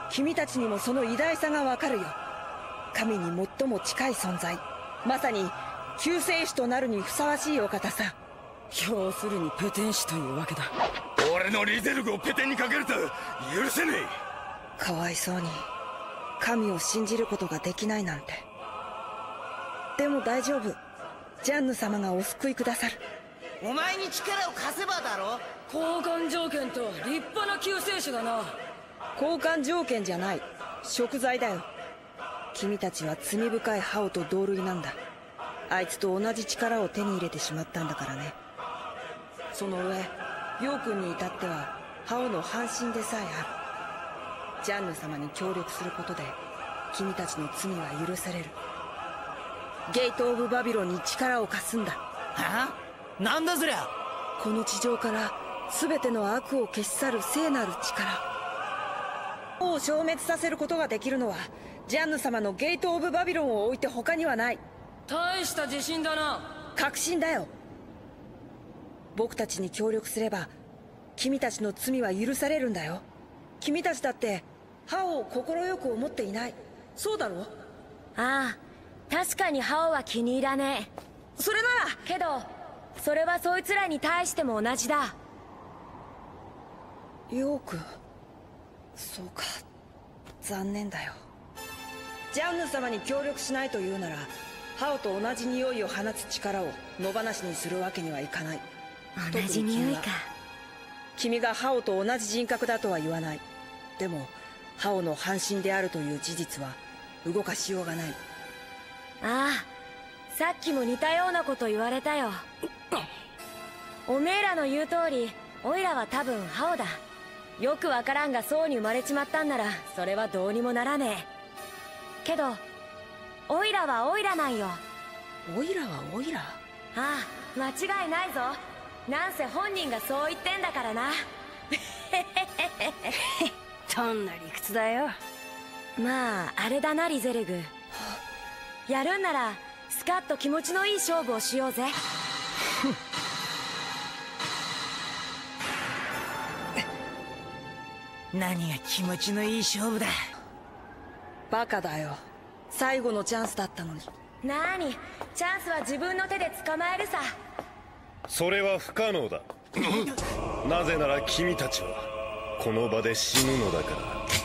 君たちにもその偉大さがわかるよ。神に最も近い存在、まさに救世主となるにふさわしいお方さ。 要するにペテン師というわけだ。 俺のリゼルグをペテンにかけると許せねえ。かわいそうに神を信じることができないなんて。でも大丈夫、ジャンヌ様がお救いくださる。 お前に力を貸せばだろ。 交換条件と立派な救世主だな。 交換条件じゃない、贖罪だよ。君たちは罪深いハオと同類なんだ。あいつと同じ力を手に入れてしまったんだからね。その上ヨウ君に至ってはハオの半身でさえある。ジャンヌ様に協力することで君たちの罪は許される。ゲート・オブ・バビロンに力を貸すんだ。 はあ？なんだそりゃ。 この地上から全ての悪を消し去る聖なる力を消滅させることができるのはジャンヌ様のゲート・オブ・バビロンを置いて他にはない。 大した自信だな。 確信だよ。僕たちに協力すれば君たちの罪は許されるんだよ。君たちだってハオを快く思っていない、そうだろ。 ああ、確かにハオは気に入らねえ。 それならけどそれはそいつらに対しても同じだ。 ヨーク、そうか、残念だよ。ジャンヌ様に協力しないというならハオと同じ匂いを放つ力を野放しにするわけにはいかない。 同じ匂いか。 君がハオと同じ人格だとは言わない。でもハオの半身であるという事実は動かしようがない。 ああ、さっきも似たようなこと言われたよ。おめえらの言う通りオイラは多分ハオだ。よくわからんがそうに生まれちまったんならそれはどうにもならねえ。けどオイラはオイラなんよ。 オイラはオイラ？ああ、間違いないぞ。なんせ本人がそう言ってんだからな。 どんな理屈だよ。 まああれだなリゼルグ、やるんならスカッと気持ちのいい勝負をしようぜ。 何が気持ちのいい勝負だ。 バカだよ、最後のチャンスだったのに。 なに、チャンスは自分の手で捕まえるさ。 それは不可能だ。なぜなら君たちはこの場で死ぬのだから。